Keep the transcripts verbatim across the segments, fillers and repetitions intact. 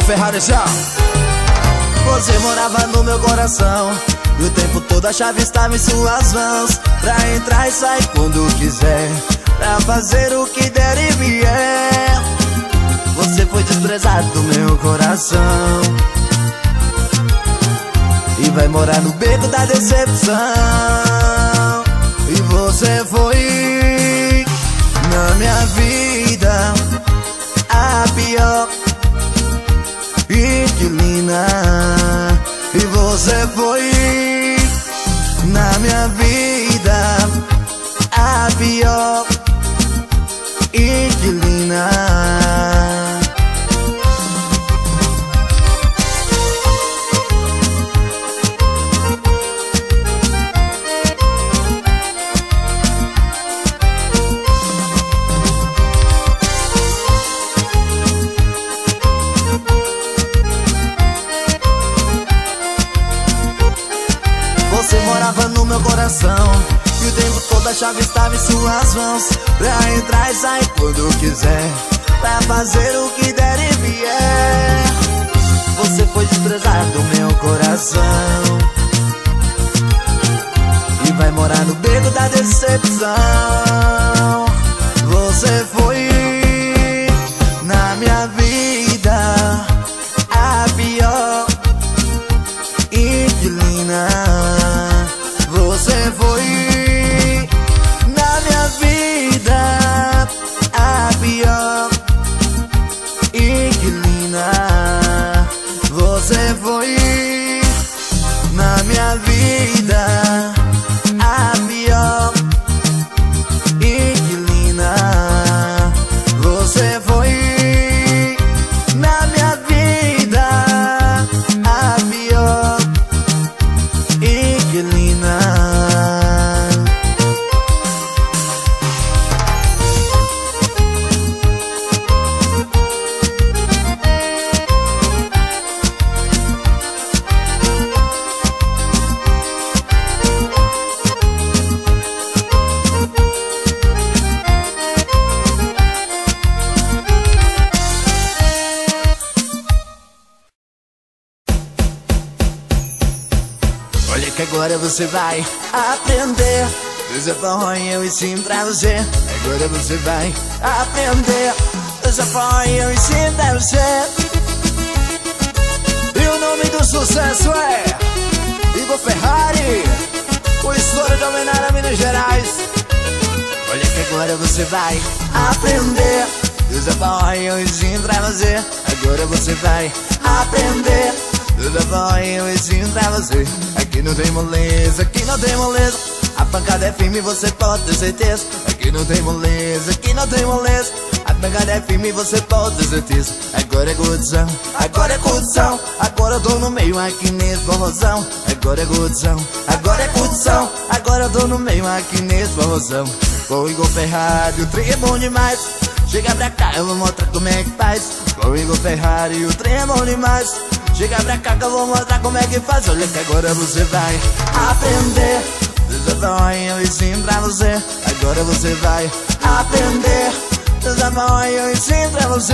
Ferrari já. Você morava no meu coração e o tempo todo a chave estava em suas mãos, pra entrar e sair quando quiser, pra fazer o que der e vier. Você foi desprezado do meu coração e vai morar no beco da decepção. E você foi na minha vida a pior inquilina. E você foi na minha vida a pior inquilina. Você morava no meu coração e o tempo todo a chave estava em suas mãos, pra entrar e sair quando quiser, pra fazer o que der e vier. Você foi desprezado do meu coração e vai morar no beco da decepção. Você foi na minha vida a pior inquilina. Você foi na minha vida a pior inquilina. Você foi na minha vida a pior inquilina. Você foi na minha vida a pior inquilina. Olha que agora você vai aprender. Deus é bom e eu ensino pra você. Agora você vai aprender. Deus é bom e eu ensino pra você. E o nome do sucesso é Igor Ferrari, o estouro de homenagem a Minas Gerais. Olha que agora você vai aprender. Deus é bom e eu ensino pra você. Agora você vai aprender. Deus é bom e eu ensino pra você. Aqui não tem moleza, aqui não tem moleza. A pancada é firme, você pode ter certeza. Aqui não tem moleza, aqui não tem moleza. A pancada é firme, você pode ter certeza. Agora é curtição, agora é curtição. Agora eu tô no meio aqui nesse forrozão. Agora é curtição, agora é curtição. Agora eu tô no meio aqui nesse forrozão. Com o Igor Ferrari, o trem é bom demais. Chega pra cá, eu vou mostrar como é que faz. Com o Igor Ferrari, o trem é bom demais. Chega pra cá que eu vou mostrar como é que faz. Olha que agora você vai aprender. Deus é bom e eu ensino pra você. Agora você vai aprender. Deus é bom e eu ensino pra você.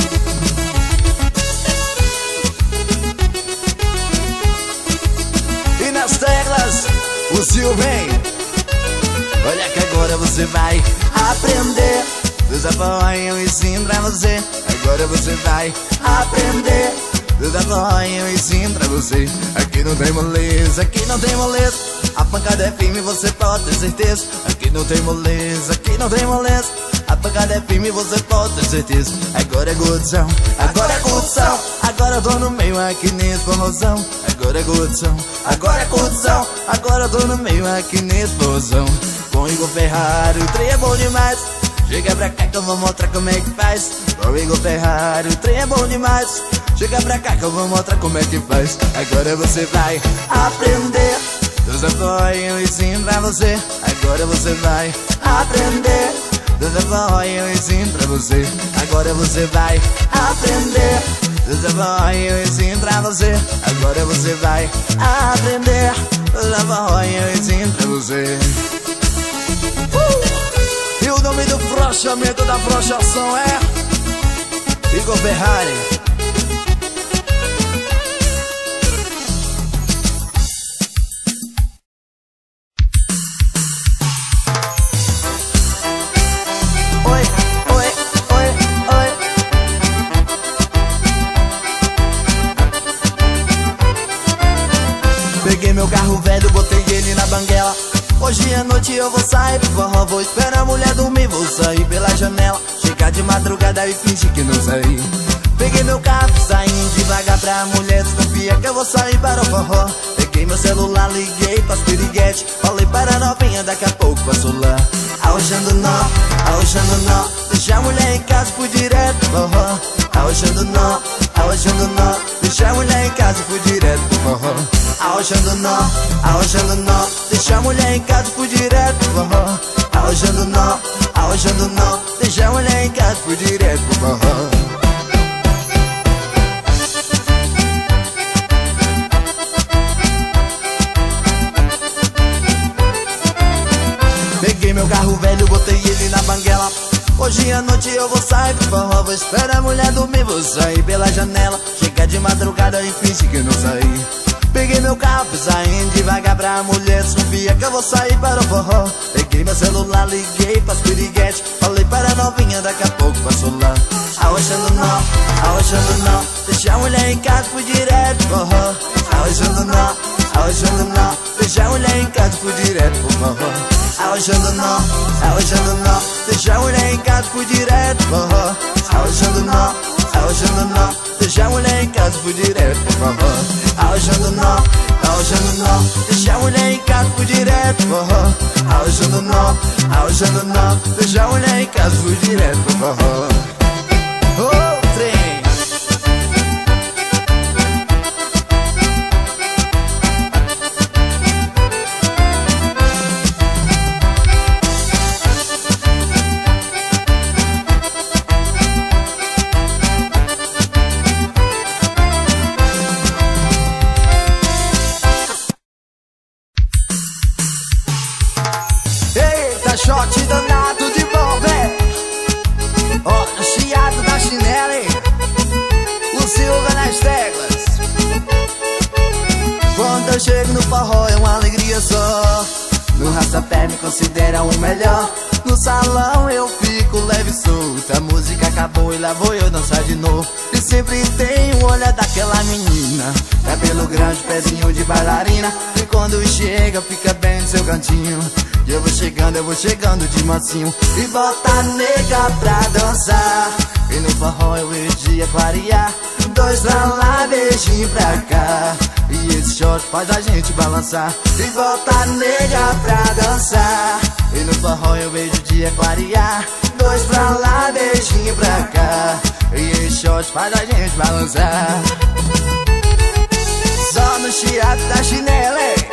E nas teclas, o Sil vem. Olha que agora você vai aprender. Deus é bom e eu ensino pra você. Agora você vai aprender. Deus é bom e eu ensino pra você. Aqui não tem moleza, aqui não tem moleza. A pancada é firme, você pode ter certeza. Aqui não tem moleza, aqui não tem moleza. A pancada é firme, você pode ter certeza. Agora é curtição, agora é curtição. Agora eu tô no meio aqui nesse forrozão. Agora é curtição, agora é curtição. Agora eu tô no meio aqui nesse forrozão. Com Igor Ferrari, o trem é bom demais. Chega pra cá que eu vou mostrar como é que faz. Com Igor Ferrari, o trem é bom demais. Chega pra cá que eu vou mostrar como é que faz. Agora você vai aprender. Deus é bom e eu ensino pra você. Agora você vai aprender. Deus é bom e eu ensino pra você. Agora você vai aprender. Deus é bom e eu ensino pra você. Agora você vai aprender. Deus é bom e eu ensino pra você. uh! E o nome do frochamento da frochação é Igor Ferrari. Peguei meu carro velho, botei ele na banguela. Hoje à noite eu vou sair pro forró, vou esperar a mulher dormir, vou sair pela janela. Chegar de madrugada e fingir que não saí. Peguei meu carro, saindo devagar pra mulher desconfia que eu vou sair para o forró. Peguei meu celular, liguei pras piriguete, falei para a novinha, daqui a pouco passou lá. Arrochando nó, arrochando nó, deixa a mulher em casa e fui direto pro forró. Arrochando nó, arrochando nó, deixa a mulher em casa e fui direto pro forró. Arrochando nó, arrochando nó, deixa a mulher em casa e fui direto pro forró. Arrochando nó, arrochando nó, deixa a mulher em casa e fui direto pro forró. Peguei meu carro velho, botei ele na banguela. Hoje à noite eu vou sair pro forró, vou esperar a mulher dormir, vou sair pela janela. Chegar de madrugada e fingir que não saí. Peguei meu carro, saindo devagar pra mulher desconfia que eu vou sair para o forró. Peguei meu celular, liguei pras piriguete, falei para a novinha, daqui a pouco passou lá. Arrochando nó, arrochando nó, deixa a mulher em casa e fui direto pro forró. Arrochando nó, arrochando nó, deixa a mulher em casa e fui direto pro forró. Arrochando nó, arrochando nó, deixa a mulher em casa e fui direto pro forró. Arrochando nó, arrochando nó, deixa a mulher em casa e fui direto pro forró. Arrochando nó, arrochando nó, deixa a mulher em casa e fui direto pro forró. Arrochando nó, arrochando nó, deixa a mulher em casa e fui direto pro forró. Oh, trem! Shot danado de bom, véi. Olha o chiado da chinela, hein? O Silva nas teclas. Quando eu chego no forró é uma alegria só. No rastapé me considera o melhor. No salão eu fico leve e solto. A música acabou e lá vou eu dançar de novo. E sempre tem um olhar daquela menina, cabelo grande, pezinho de bailarina. E quando chega fica bem no seu cantinho. E eu vou chegando, eu vou chegando de mansinho. E bota a nega pra dançar. E no forró eu vejo o dia clarear. Dois pra lá, beijinho pra cá. E esse short faz a gente balançar. E bota a nega pra dançar. E no forró eu vejo o dia clarear. Dois pra lá, beijinho pra cá. E esse short faz a gente balançar. Só no chiado da chinela, hein?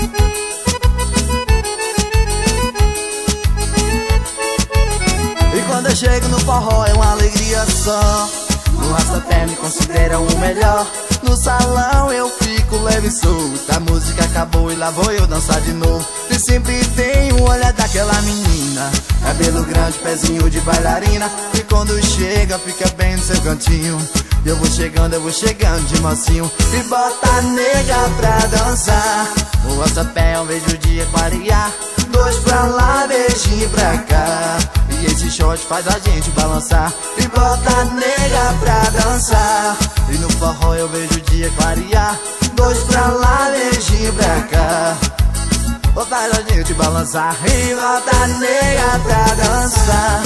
E quando eu chego no forró é uma alegria só. No rastapé me considera o melhor. No salão eu fico leve e solto. A música acabou e lá vou eu dançar de novo. E sempre tem um olhar daquela menina, cabelo grande, pezinho de bailarina. E quando chega fica bem no seu cantinho. E eu vou chegando, eu vou chegando de mansinho. E bota a nega pra dançar. No rastapé eu vejo o dia clarear. Dois pra lá, beijinho pra cá. E esse short faz a gente balançar. E bota a nega pra dançar. E no forró eu vejo o dia clarear. Dois pra lá, beijinho pra cá. Ou faz a gente balançar. E bota a nega pra dançar.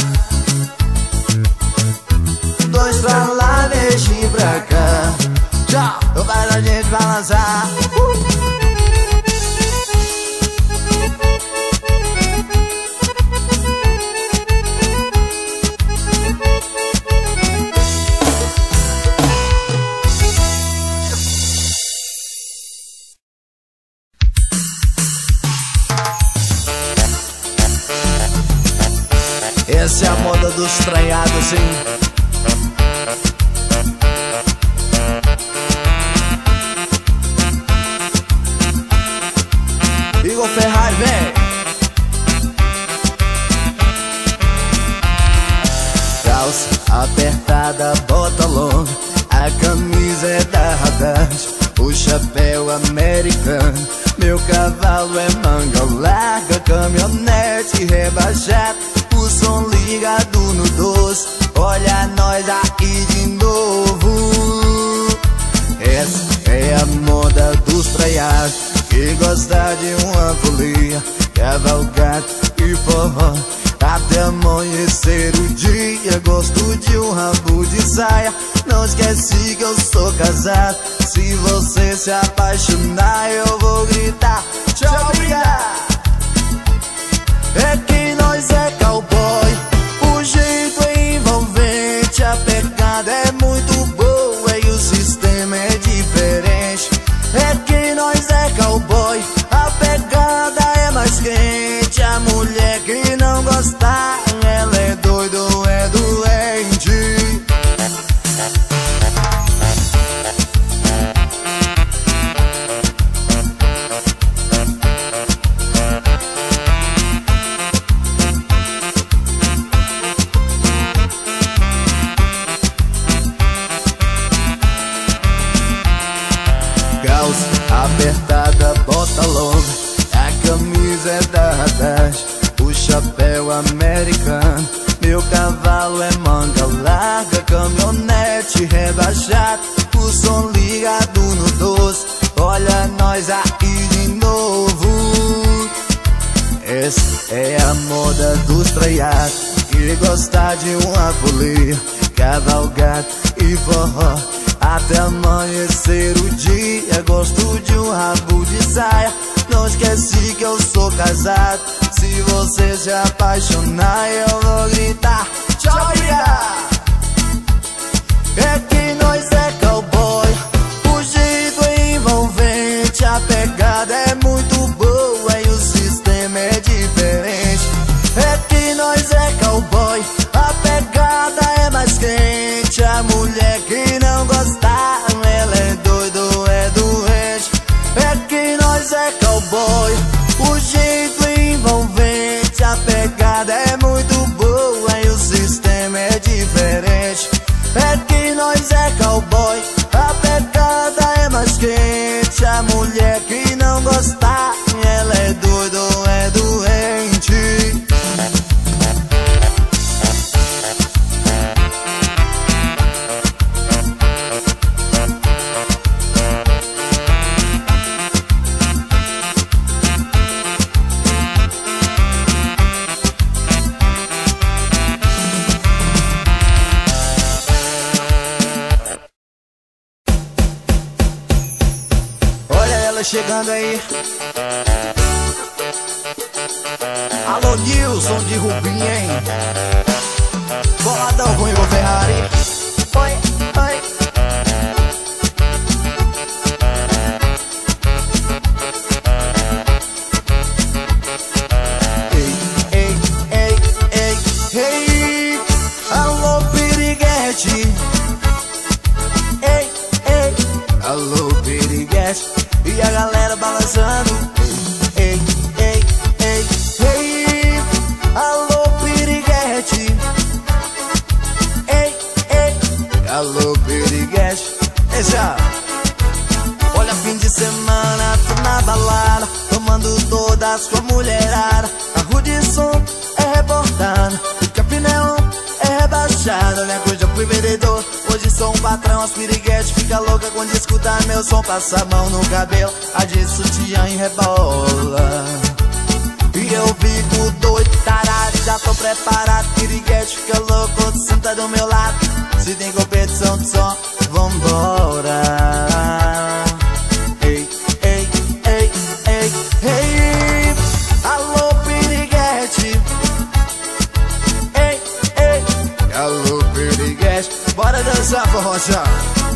Dois pra lá, beijinho pra cá. Tchau, ou faz a gente balançar. uh! Essa é a moda dos estranhados, sim. Igor Ferraz, vem. Calça apertada, bota longa, a camisa é da Haddad, o chapéu americano, meu cavalo é manga larga, caminhonete rebaixada, o som ligado no doce, olha nós aí de novo. Essa é a moda dos praiados, que gosta de uma folia, cavalgada e forró até amanhecer o dia. Gosto de um rabo de saia, não esquece que eu sou casado. Se você se apaixonar, eu vou gritar tchau, obrigado. É que nós é cowboy, o jeito é envolvente, a pegada é muito boa e o sistema é diferente. É que nós é cowboy, a pegada é mais quente, a mulher que não gosta, ela é doida ou é doente. Calça apertada, bota longa, a camisa é da Haddad, o chapéu americano, meu cavalo é manga larga, caminhonete rebaixada, o som ligado no doze, olha nós aí de novo. Essa é a moda dos traiados, que gosta de uma folia, cavalgada e forró até amanhecer o dia. Gosto de um rabo de saia, não esquece que eu sou casado. Se você se apaixonar, eu vou gritar tchau, obrigado. É que nós é cowboy, o jeito é envolvente, a pegada é muito boa e o sistema é diferente. É que nós é cowboy, a pegada é mais quente, a mulher que não gosta, ela é doida ou é doente. É que nós é cowboy, o jeito é envolvente, a pegada é muito boa e o sistema é diferente. É que nós é cowboy, a pegada é mais quente, a mulher que não gosta, ela é doida ou é doente. Chegando aí, alô Nilson de Rubim, hein? Boladão com Igor Ferrari. Oi, oi. Ei, ei, ei, ei, ei. Alô Piriguete. Ei, ei. Alô Piriguete. E a galera balançando. Ei, ei, ei, ei, ei. Alô Piriguete. Ei, ei. Alô Piriguete. Ei, já. Olha, fim de semana, tô na balada, tomando todas com a mulherada. A rua de som é reportada, o Capinão é rebaixado. Olha que hoje eu fui vendedor, hoje sou um patrão. As piriguete fica louca quando escuta meu som. Passa a mão no cabelo, a de sutiã e rebola. E eu fico doido, tarado, já tô preparado. Piriguete fica louco, senta do meu lado. Se tem competição de som, vambora. Ei, ei, ei, ei, ei. Alô Piriguete. Ei, ei. Alô Piriguete. Bora dançar, forró já.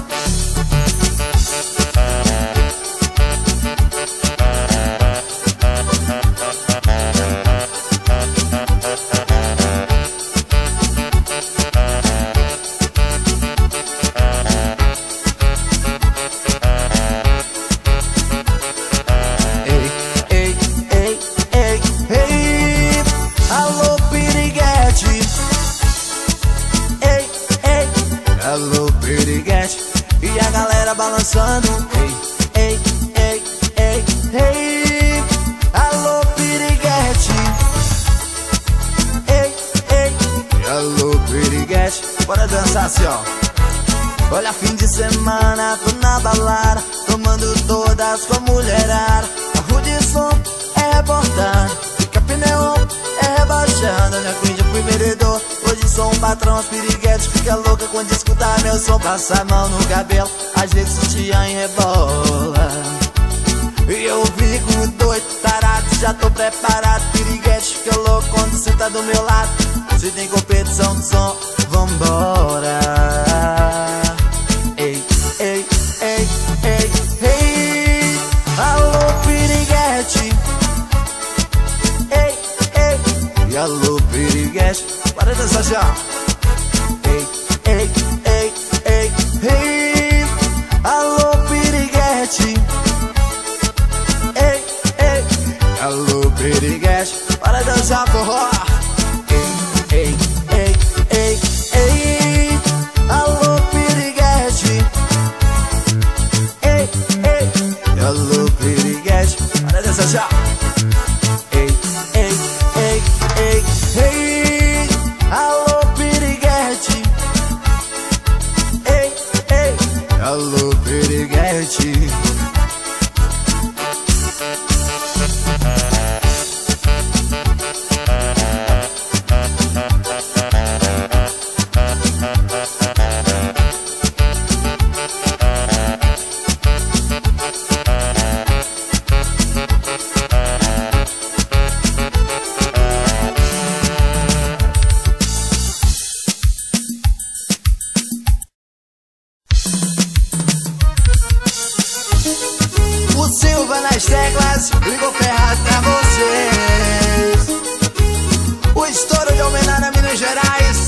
E a galera balançando. Ei, ei, ei, ei, ei. Alô Piriguete. Ei, ei. Alô Piriguete. Bora dançar assim, ó. Olha, fim de semana, tô na balada, tomando todas com a mulherada. patrão, as piriguetes fica louca quando escutar meu som. Passa a mão no cabelo, às vezes sutiã e rebola. E eu fico doido, tarado, já tô preparado. Piriguete fica louco quando cê tá do meu lado. Se tem competição de som, vambora. Ei, ei, ei, ei, ei. Alô, piriguete. Ei, ei. E alô, piriguete. Para dançar já. Ei, ei, ei, ei, ei. Alô, piriguete. Ei, ei. Alô, piriguete. Para dançar forró. Ei, ei, ei, ei. Alô, piriguete. Ei, ei. Alô, piriguete. Para dançar já. Ei, ei, ei, ei, ei. Alô, piriguete. Ei, ei. Alô, piriguete. O Silva nas teclas, ligou ferrado pra vocês. O estouro de homenagem a Minas Gerais.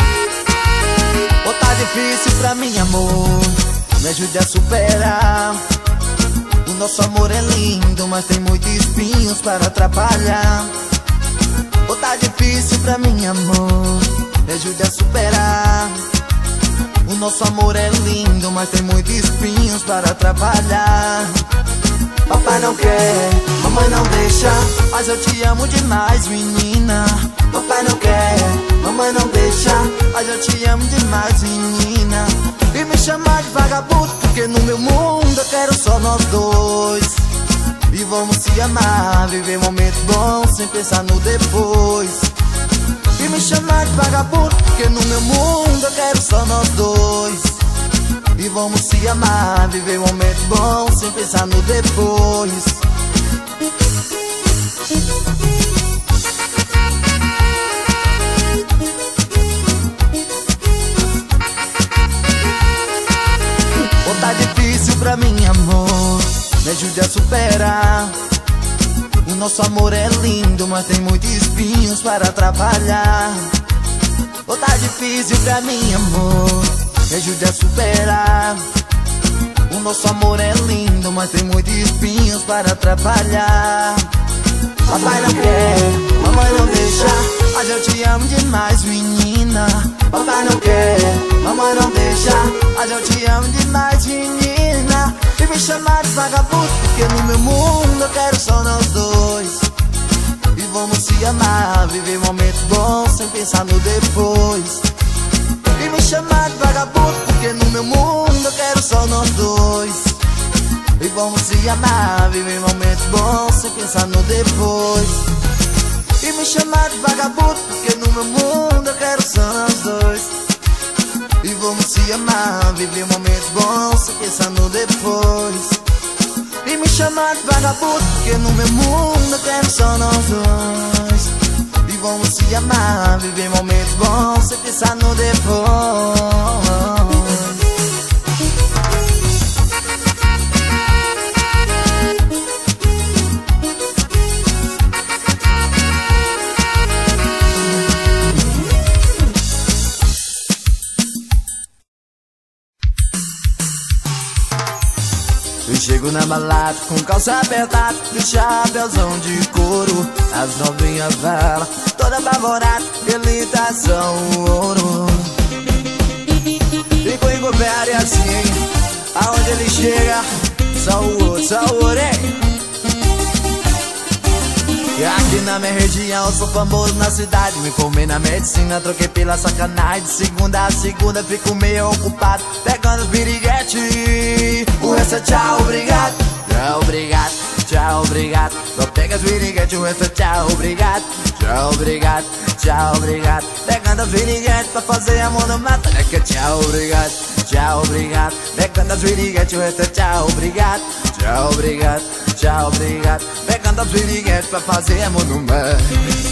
Ou tá difícil pra mim, amor, me ajude a superar. O nosso amor é lindo, mas tem muitos espinhos para atrapalhar. Ou tá difícil pra mim, amor, me ajude a superar. O nosso amor é lindo, mas tem muitos espinhos para atrapalhar. Papai não quer, mamãe não deixa, mas eu te amo demais, menina. Papai não quer, mamãe não deixa, mas eu te amo demais, menina. E me chamar de vagabundo, porque no meu mundo eu quero só nós dois. E vamos se amar, viver momentos bons sem pensar no depois. E me chamar de vagabundo, porque no meu mundo eu quero só nós dois. E vamos se amar, viver momentos bons sem pensar no depois. Ou tá difícil pra mim, amor, me ajude a superar. O nosso amor é lindo, mas tem muitos espinhos para atrapalhar. Ou tá difícil pra mim, amor, me ajude a superar. O nosso amor é lindo, mas tem muitos espinhos para atrapalhar. Papai não quer, mamãe não deixa, mas eu te amo demais, menina. Papai não quer, mamãe não deixa, mas eu te amo demais, menina. E me chamar de vagabundo, porque no meu mundo eu quero só nós dois. E vamos se amar, viver momentos bons sem pensar no depois. E me chamar de vagabundo, porque no meu mundo eu quero só nós dois. E vamos se amar, viver momentos bons sem pensar no depois. E me chamar de vagabundo, porque no meu mundo eu quero só nós dois. E vamos se amar, viver momentos bons sem pensar no depois. E me chamar de vagabundo, porque no meu mundo eu quero só nós dois. E vamos se amar, viver momentos bons sem pensar no depois. Eu chego na balada com calça apertada e chapéuzão de couro. As novinhas falam, toda apavorada, ele tá só o ouro. Fico em governo e assim, aonde ele chega, só o ouro, só o ouro, hein? E aqui na minha região eu sou famoso na cidade. Me formei na medicina, troquei pela sacanagem. De segunda a segunda fico meio ocupado pegando os piriguete. O resto é tchau, obrigado, tchau, obrigado, tchau, obrigado. Só pega as viriguetes, o resto é tchau, obrigado. Tchau, obrigado, tchau, obrigado. Pegando as viriguetes pra fazer amor no mato. É que é tchau, obrigado, tchau, obrigado. Pegando as viriguetes, o resto é tchau, obrigado. Tchau, obrigado, tchau, obrigado. Pegando as viriguetes pra fazer amor no mato.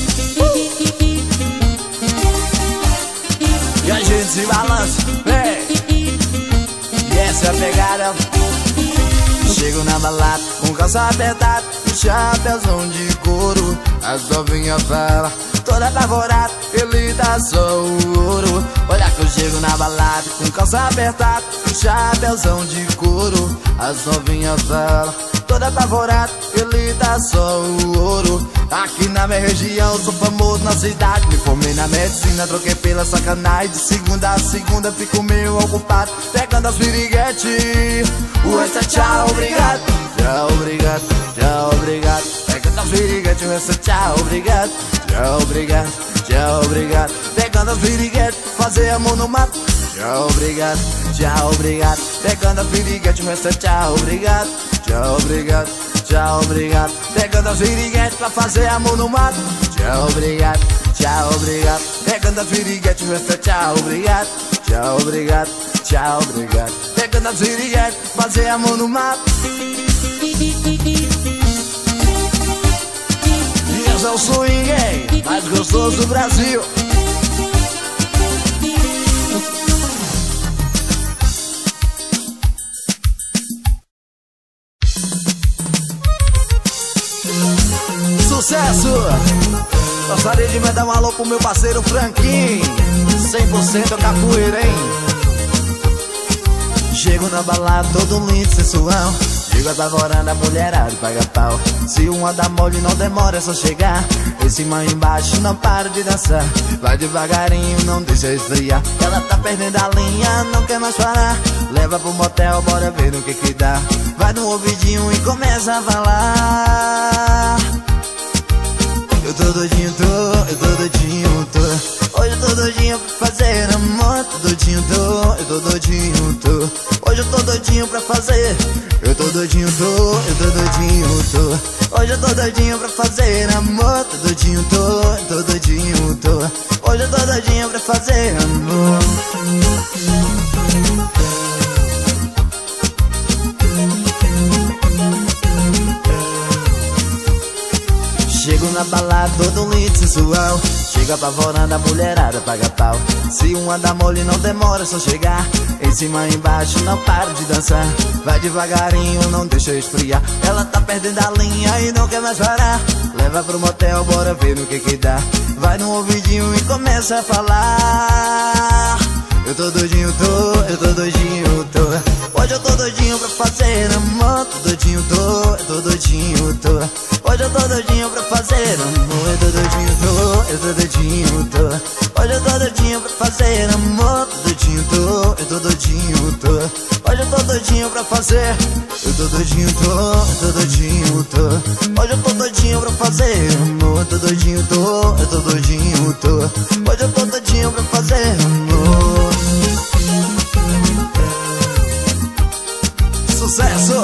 E a gente se balança, vem. E essa é a pegada. Chego na balada, com calça apertada, um chapéuzão de couro. As novinhas falam, toda apavorada, ele dá só o ouro. Olha que eu chego na balada, com calça apertada, um chapéuzão de couro. As novinhas falam, toda apavorada, ele dá só o ouro. Aqui na minha região, sou famoso na cidade. Me formei na medicina, troquei pela sacanagem. De segunda a segunda, fico meio ocupado, pegando as piriguetes. O resto é tchau, obrigado. Tchau, obrigado, tchau, obrigado. Pegando as piriguetes, o resto é tchau, obrigado. Tchau, obrigado, tchau, obrigado. Pegando as piriguetes, fazer amor no mato. Tchau, obrigado, tchau, obrigado. Pegando as piriguetes, o resto é tchau, obrigado. Tchau, obrigado, tchau, obrigado. Pegando as piriguetes pra fazer amor no mato. Tchau, obrigado, tchau, obrigado. Pegando as piriguetes, o resto é tchau, obrigado. Tchau, obrigado, tchau, obrigado. Pegando as piriguetes, fazer amor no mato. E esse é o swing, hein? Mais gostoso do Brasil. Sucesso! Gostaria de mandar um alô pro meu parceiro Franquinho. Cem por cento capoeira, hein? Chego na balada todo lindo, sensual. Chego apavorando a mulherada, paga pau. Se uma dá mole não demora, é só chegar. Em cima e embaixo não para de dançar. Vai devagarinho, não deixa esfriar. Ela tá perdendo a linha, não quer mais parar. Leva pro motel, bora ver no que que dá. Vai no ouvidinho e começa a falar. Eu tô doidinho, tô, eu tô doidinho, tô. Hoje eu tô doidinho pra fazer amor. Tô doidinho, tô, eu tô doidinho, tô. Hoje eu tô doidinho pra fazer. Eu tô doidinho, tô, eu tô doidinho, tô. Hoje eu tô doidinho pra fazer amor. Tô doidinho, tô, eu tô doidinho, tô. Hoje eu tô doidinho pra fazer amor. Chego na balada todo lindo, sensual. Chega apavorando a mulherada, paga pau. Se uma dá mole não demora, é só chegar. Em cima e embaixo não para de dançar. Vai devagarinho, não deixa esfriar. Ela tá perdendo a linha e não quer mais parar. Leva pro motel, bora ver no que que dá. Vai no ouvidinho e começa a falar. Eu tô doidinho, tô, eu tô doidinho, tô. Hoje eu tô doidinho pra fazer amor. Tô doidinho, tô, eu tô doidinho, tô. Hoje eu tô doidinho pra fazer amor. Eu tô doidinho, tô, eu tô doidinho, tô. Hoje eu tô doidinho pra fazer amor. Tô doidinho, tô, eu tô doidinho, tô. Hoje eu tô doidinho pra fazer. Eu tô doidinho, tô, eu tô doidinho, tô. Hoje eu tô doidinho pra fazer amor. Tô doidinho, tô, eu tô doidinho, tô. Hoje eu tô doidinho pra fazer amor. Sucesso!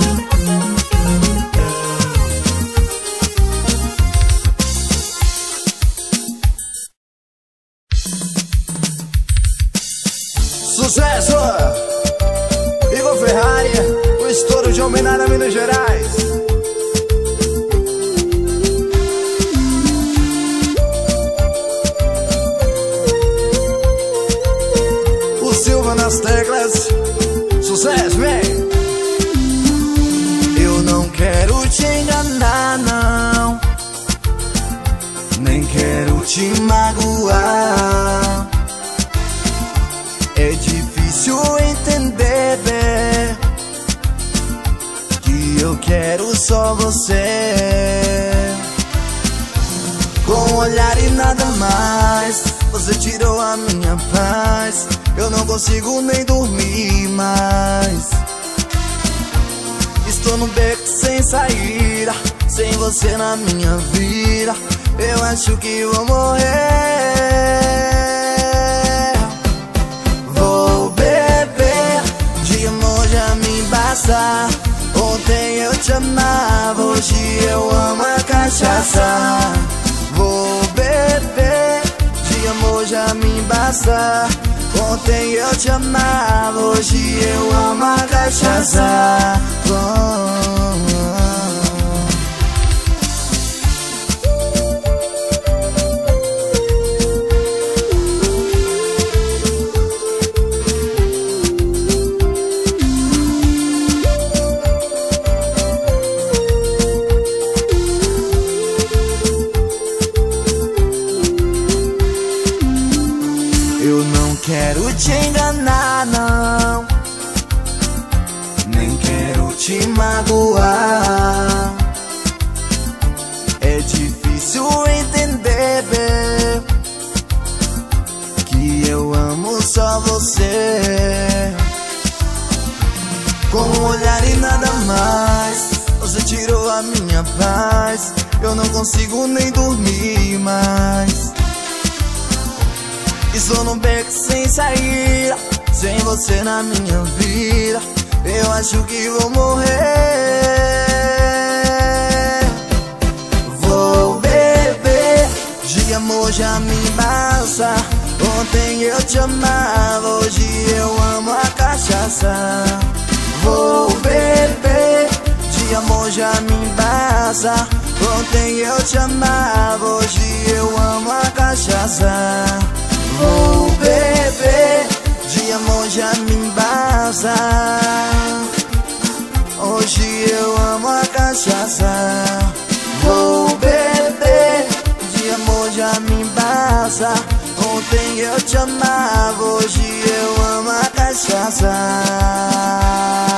Sucesso! Igor Ferrari, o estouro de homenagem a Minas Gerais. O Silva nas teclas. Sucesso, vem! Eu não quero te enganar, não. Nem quero te magoar. É difícil entender, bem, que eu quero só você. Com um olhar e nada mais, você tirou a minha paz. Eu não consigo nem dormir mais. Estou num beco sem saída, sem você na minha vida. Eu acho que vou morrer. Vou beber, de amor já me basta. Ontem eu te amava, hoje eu amo a cachaça. Vou beber, de amor já me basta. Ontem eu te amava, hoje eu amo a cachaça. Oh. Eu não quero te enganar, não, nem quero te magoar. É difícil entender, bebê, que eu amo só você. Com um olhar e nada mais, você tirou a minha paz. Eu não consigo nem dormir mais. Estou num beco sem saída, sem você na minha vida. Eu acho que vou morrer. Vou beber, de amor já me basta. Ontem eu te amava, hoje eu amo a cachaça. Vou beber, de amor já me basta. Ontem eu te amava, hoje eu amo a cachaça. Vou beber, de amor já me basta. Hoje eu amo a cachaça. Vou beber, de amor já me basta. Ontem eu te amava, hoje eu amo a cachaça.